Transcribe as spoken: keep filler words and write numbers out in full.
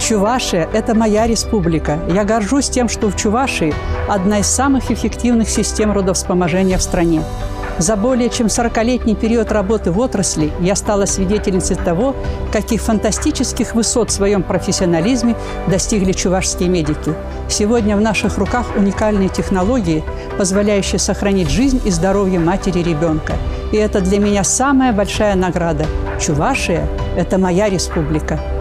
Чувашия – это моя республика. Я горжусь тем, что в Чувашии одна из самых эффективных систем родовспоможения в стране. За более чем сорокалетний период работы в отрасли я стала свидетельницей того, каких фантастических высот в своем профессионализме достигли чувашские медики. Сегодня в наших руках уникальные технологии, позволяющие сохранить жизнь и здоровье матери и ребенка. И это для меня самая большая награда. Чувашия – это моя республика.